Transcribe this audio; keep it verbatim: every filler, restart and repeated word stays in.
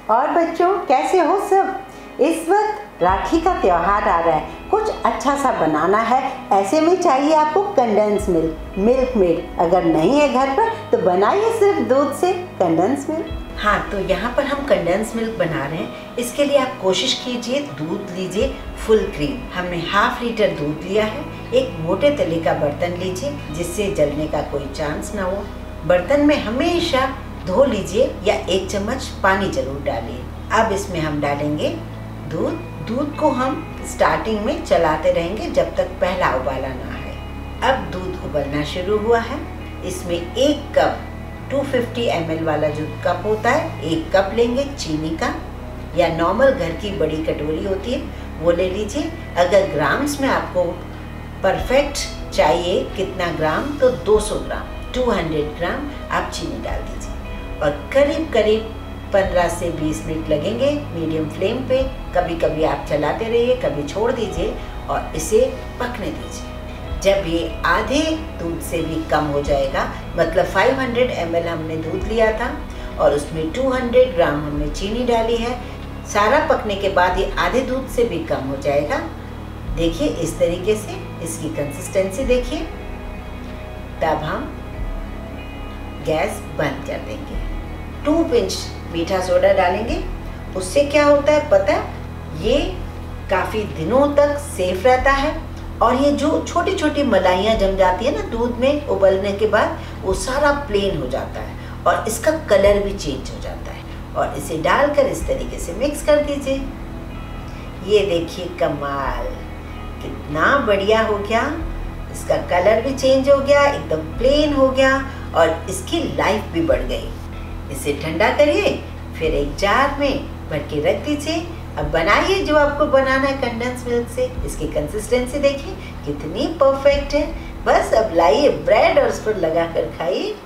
और बच्चों, कैसे हो सब? इस वक्त राखी का त्योहार आ रहा है, कुछ अच्छा सा बनाना है। ऐसे में चाहिए आपको कंडेंस मिल्क, मिल्क मेड। अगर नहीं है घर पर तो बनाइए सिर्फ दूध से कंडेंस मिल्क। हाँ, तो यहाँ पर हम कंडेंस मिल्क बना रहे हैं। इसके लिए आप कोशिश कीजिए, दूध लीजिए फुल क्रीम। हमने हाफ लीटर दूध लिया है। एक मोटे तले का बर्तन लीजिए जिससे जलने का कोई चांस ना हो। बर्तन में हमेशा धो लीजिए या एक चम्मच पानी जरूर डालिए। अब इसमें हम डालेंगे दूध। दूध को हम स्टार्टिंग में चलाते रहेंगे जब तक पहला उबाला ना आए। अब दूध उबलना शुरू हुआ है। इसमें एक कप दो सौ पचास एम एल वाला जो कप होता है, एक कप लेंगे चीनी का, या नॉर्मल घर की बड़ी कटोरी होती है वो ले लीजिए। अगर ग्राम्स में आपको परफेक्ट चाहिए कितना ग्राम, तो दो सौ ग्राम दो सौ ग्राम आप चीनी डाल दीजिए और करीब करीब पंद्रह से बीस मिनट लगेंगे मीडियम फ्लेम पे। कभी कभी आप चलाते रहिए, कभी छोड़ दीजिए और इसे पकने दीजिए। जब ये आधे दूध से भी कम हो जाएगा, मतलब पाँच सौ एम एल हमने दूध लिया था और उसमें दो सौ ग्राम हमने चीनी डाली है, सारा पकने के बाद ये आधे दूध से भी कम हो जाएगा। देखिए इस तरीके से इसकी कंसिस्टेंसी देखिए। तब हम गैस बंद कर देंगे। टू पिंच मीठा सोडा डालेंगे। उससे क्या होता है पता है, ये काफ़ी दिनों तक सेफ रहता है और ये जो छोटी छोटी मलाइयाँ जम जाती है ना दूध में उबलने के बाद, वो सारा प्लेन हो जाता है और इसका कलर भी चेंज हो जाता है। और इसे डालकर इस तरीके से मिक्स कर दीजिए। ये देखिए कमाल, कितना बढ़िया हो गया। इसका कलर भी चेंज हो गया, एकदम प्लेन हो गया और इसकी लाइफ भी बढ़ गई। इसे ठंडा करिए, फिर एक जार में भर के रख दीजिए। अब बनाइए जो आपको बनाना है कंडेंस मिल्क से। इसकी कंसिस्टेंसी देखिए कितनी परफेक्ट है। बस अब लाइए ब्रेड और उस पर लगा कर खाइए।